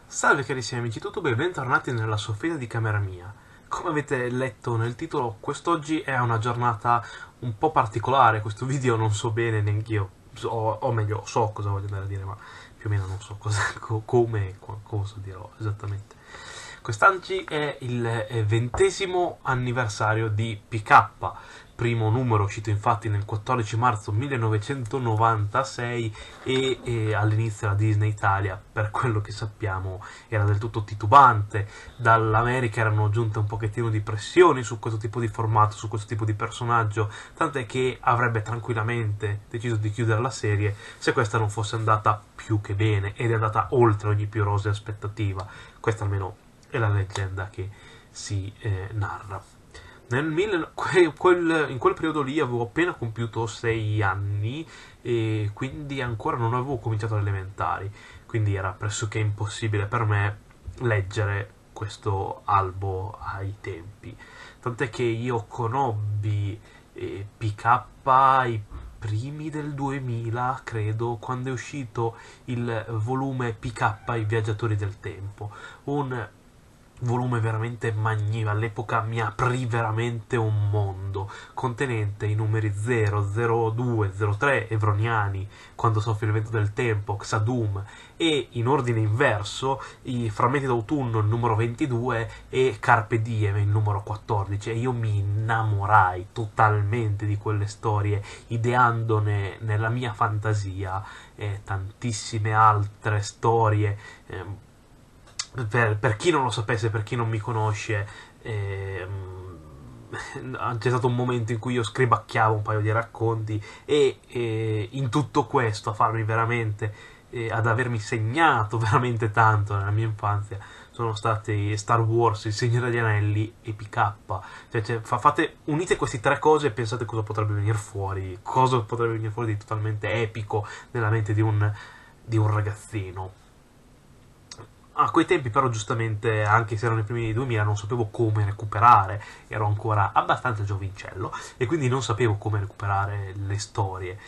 Salve carissimi amici YouTube e bentornati nella soffitta di camera mia. Come avete letto nel titolo, quest'oggi è una giornata un po' particolare. Questo video non so bene neanche io, o meglio, so cosa voglio andare a dire, ma più o meno non so cosa, come e cosa dirò esattamente. Quest'oggi è il 20° anniversario di PK, primo numero uscito infatti nel 14 marzo 1996 e all'inizio la Disney Italia, per quello che sappiamo, era del tutto titubante. Dall'America erano giunte un pochettino di pressioni su questo tipo di formato, su questo tipo di personaggio, tant'è che avrebbe tranquillamente deciso di chiudere la serie se questa non fosse andata più che bene, ed è andata oltre ogni più rosea aspettativa. Questa almeno è la leggenda che si narra. In quel periodo lì avevo appena compiuto 6 anni e quindi ancora non avevo cominciato le elementari, quindi era pressoché impossibile per me leggere questo albo ai tempi. Tant'è che io conobbi PK i primi del 2000, credo, quando è uscito il volume PK, I Viaggiatori del Tempo, un volume veramente magnifico. All'epoca mi aprì veramente un mondo contenente i numeri 0, 02, 03 evroniani, quando soffia il vento del tempo, Xadum, e in ordine inverso i frammenti d'autunno, il numero 22, e Carpe Diem, il numero 14. E io mi innamorai totalmente di quelle storie, ideandone nella mia fantasia tantissime altre storie. Per chi non lo sapesse, per chi non mi conosce, c'è stato un momento in cui io scribacchiavo un paio di racconti e in tutto questo a farmi veramente, ad avermi segnato veramente tanto nella mia infanzia, sono stati Star Wars, Il Signore degli Anelli e PK. Unite queste tre cose e pensate cosa potrebbe venire fuori, cosa potrebbe venire fuori di totalmente epico nella mente di un ragazzino. A quei tempi però, giustamente, anche se erano i primi 2000, non sapevo come recuperare, ero ancora abbastanza giovincello e quindi non sapevo come recuperare le storie.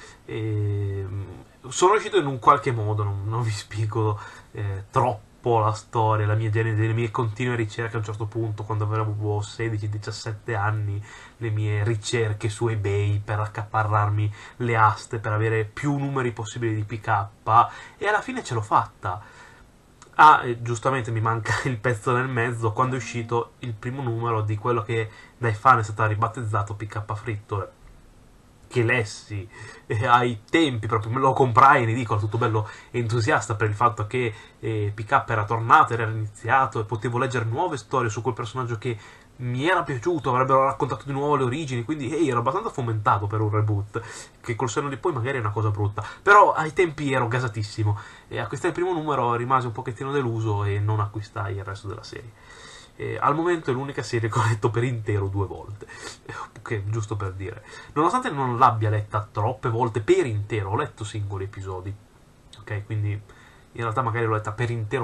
Sono riuscito in un qualche modo, non vi spiego troppo la storia, le mie continue ricerche. A un certo punto, quando avevo 16-17 anni, le mie ricerche su eBay per accaparrarmi le aste, per avere più numeri possibili di PK, e alla fine ce l'ho fatta. Giustamente mi manca il pezzo nel mezzo, quando è uscito il primo numero di quello che dai fan è stato ribattezzato PK Fritto, che lessi ai tempi, proprio me lo comprai in edicola, tutto bello entusiasta per il fatto che PK era tornato, era iniziato e potevo leggere nuove storie su quel personaggio che mi era piaciuto, avrebbero raccontato di nuovo le origini, quindi ero abbastanza fomentato per un reboot, che col senno di poi magari è una cosa brutta, però ai tempi ero gasatissimo e acquistai il primo numero, rimasi un pochettino deluso e non acquistai il resto della serie. Al momento è l'unica serie che ho letto per intero 2 volte, che giusto per dire. Nonostante non l'abbia letta troppe volte per intero, ho letto singoli episodi, ok? Quindi in realtà magari l'ho letta per intero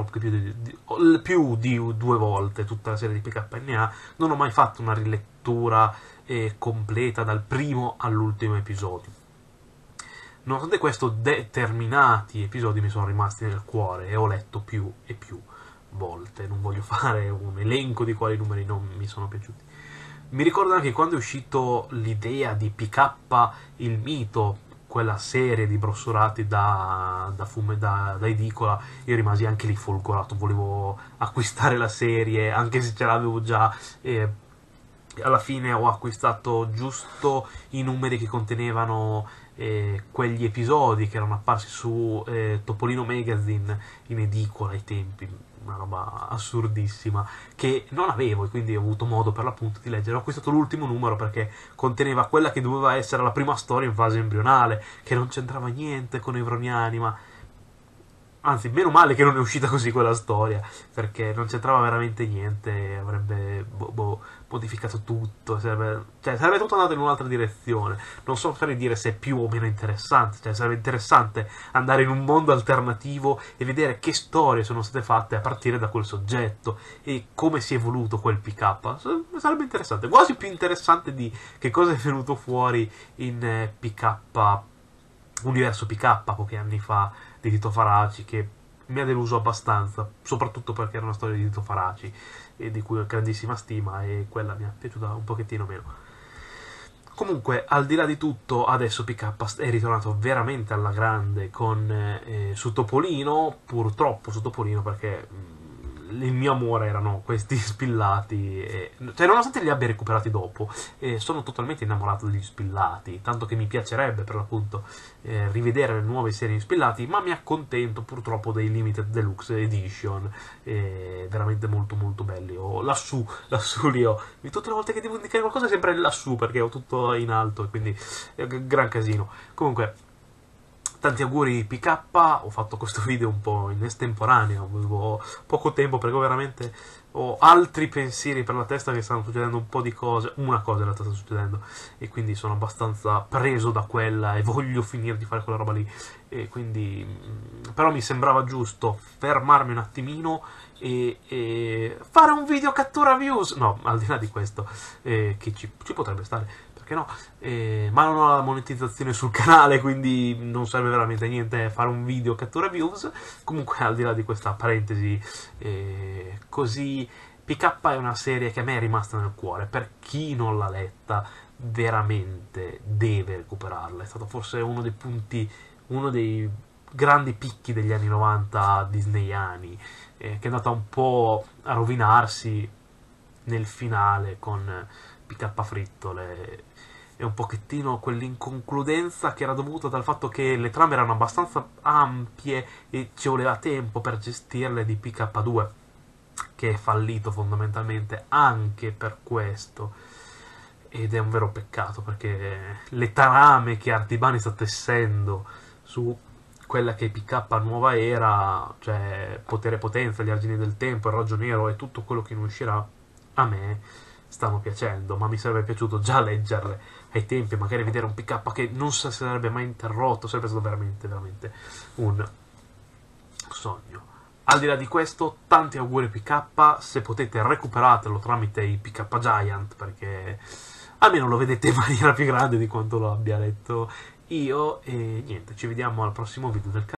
più di 2 volte tutta la serie di PKNA. Non ho mai fatto una rilettura completa dal primo all'ultimo episodio. Nonostante questo, determinati episodi mi sono rimasti nel cuore e ho letto più e più volte. Non voglio fare un elenco di quali numeri non mi sono piaciuti. Mi ricordo anche quando è uscito l'idea di PK il mito, quella serie di brossurati da edicola, io rimasi anche lì folgorato, volevo acquistare la serie, anche se ce l'avevo già. Alla fine ho acquistato giusto i numeri che contenevano quegli episodi che erano apparsi su Topolino Magazine in edicola ai tempi, una roba assurdissima che non avevo, e quindi ho avuto modo per l'appunto di leggere. Ho acquistato l'ultimo numero perché conteneva quella che doveva essere la prima storia in fase embrionale, che non c'entrava niente con Evroniani, ma anzi, meno male che non è uscita così quella storia, perché non c'entrava veramente niente, avrebbe modificato tutto, sarebbe tutto andato in un'altra direzione. Non so fare dire se è più o meno interessante, sarebbe interessante andare in un mondo alternativo e vedere che storie sono state fatte a partire da quel soggetto e come si è evoluto quel PK. Sarebbe interessante, quasi più interessante di che cosa è venuto fuori in PK, Universo PK, pochi anni fa, di Tito Faraci, che mi ha deluso abbastanza, soprattutto perché era una storia di Tito Faraci, e di cui ho grandissima stima, e quella mi è piaciuta un pochettino meno. Comunque, al di là di tutto, adesso PK è ritornato veramente alla grande con su Topolino, purtroppo su Topolino, perché il mio amore erano questi spillati, cioè nonostante li abbia recuperati dopo, sono totalmente innamorato degli spillati, tanto che mi piacerebbe per l'appunto rivedere le nuove serie di spillati, ma mi accontento purtroppo dei Limited Deluxe Edition, veramente molto molto belli. Ho lassù lì ho, tutte le volte che devo indicare qualcosa è sempre lassù, perché ho tutto in alto e quindi è un gran casino. Comunque, tanti auguri PK, ho fatto questo video un po' in estemporanea, avevo poco tempo perché veramente ho altri pensieri per la testa, che stanno succedendo un po' di cose, una cosa in realtà sta succedendo, e quindi sono abbastanza preso da quella e voglio finire di fare quella roba lì, e quindi però mi sembrava giusto fermarmi un attimino e fare un video cattura views, no, al di là di questo, che ci potrebbe stare, perché no, ma non ho la monetizzazione sul canale, quindi non serve veramente a niente fare un video cattura views. Comunque, al di là di questa parentesi, così, PK è una serie che a me è rimasta nel cuore. Per chi non l'ha letta, veramente deve recuperarla. È stato forse uno dei punti, uno dei grandi picchi degli anni 90 disneyani, che è andata un po' a rovinarsi nel finale con PK Frittole, e un pochettino quell'inconcludenza che era dovuta dal fatto che le trame erano abbastanza ampie e ci voleva tempo per gestirle, di PK2, che è fallito fondamentalmente anche per questo, ed è un vero peccato, perché le trame che Artibani sta tessendo su quella che è PK Nuova Era, cioè Potere e Potenza, Gli Argini del Tempo, Il Raggio Nero e tutto quello che ne uscirà, a me stanno piacendo, ma mi sarebbe piaciuto già leggerle ai tempi, magari vedere un PK che non si sarebbe mai interrotto, sarebbe stato veramente, veramente un sogno. Al di là di questo, tanti auguri PK, se potete recuperatelo tramite i PK Giant, perché almeno lo vedete in maniera più grande di quanto lo abbia letto io, e niente, ci vediamo al prossimo video del canale.